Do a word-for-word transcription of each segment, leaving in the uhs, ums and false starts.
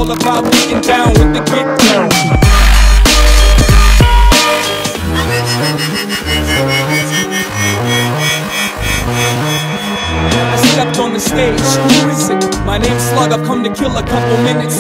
all about getting down with the get down. I stepped on the stage, who is it? My name's Slug, I've come to kill a couple minutes.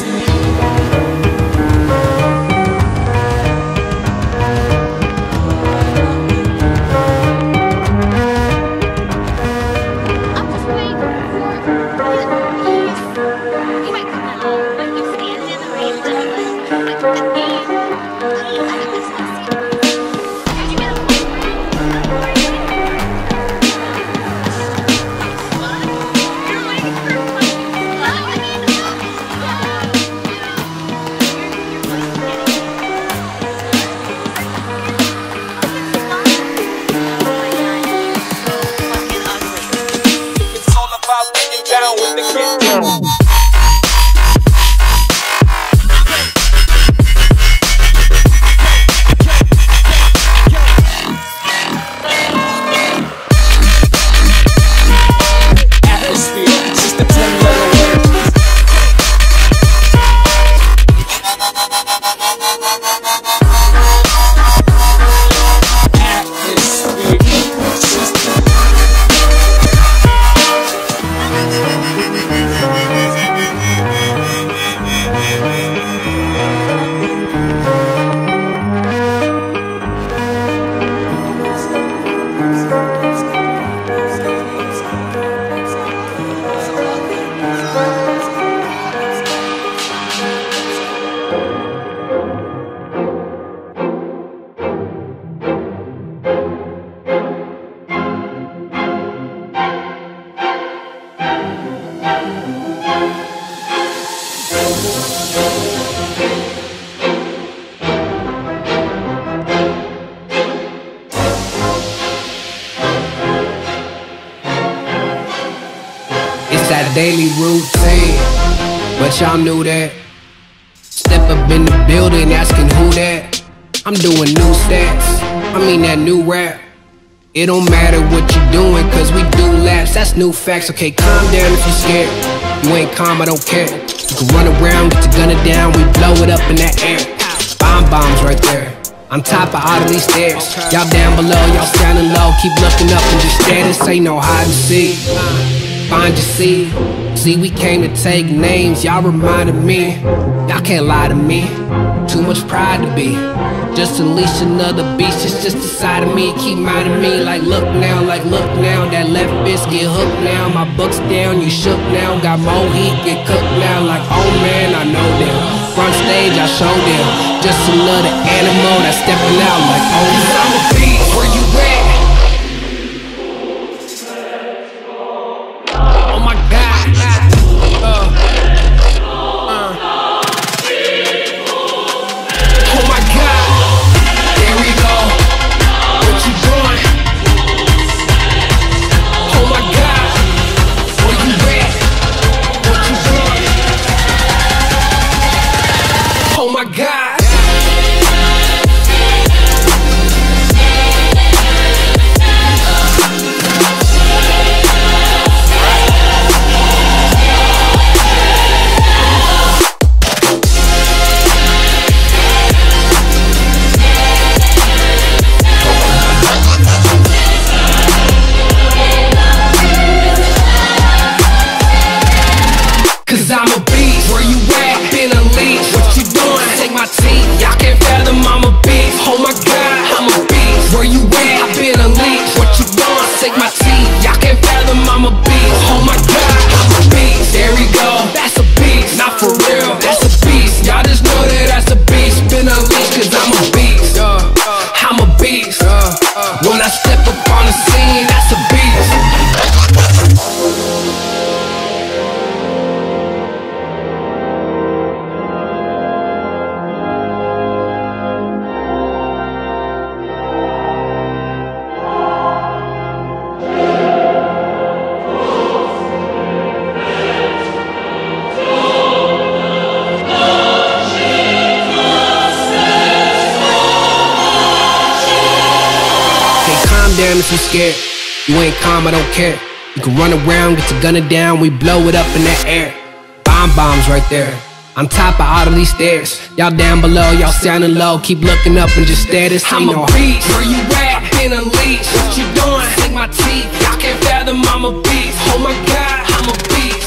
Daily routine, but y'all knew that. Step up in the building asking who that. I'm doing new stats, I mean that new rap. It don't matter what you doing, cause we do laps, that's new facts. Okay, calm down if you're scared. You ain't calm, I don't care. You can run around, get your gun down, we blow it up in that air. Bomb bombs right there, on top of all of these stairs. Y'all down below, y'all standing low, keep looking up and just stare. This ain't no hide and seek. Find your seat. See, we came to take names, y'all reminded me. Y'all can't lie to me. Too much pride to be. Just unleash another beast, it's just a side of me. Keep minding me like look now, like look now. That left fist get hooked now. My buck's down, you shook now. Got more heat, get cooked now. Like oh man, I know them. Front stage, I show them. Just another animal that's stepping out like oh man. I'm a beast, where you at? Damn if you scared, you ain't calm, I don't care. You can run around, get your gun down, we blow it up in that air. Bomb bombs right there, On top of all of these stairs. Y'all down below, y'all sounding low. Keep looking up and just stare. This ain't no beast. Where you at? Been unleashed. What you doing? Sink my teeth. Y'all can't fathom I'm a beast. Oh my God, I'm a beast.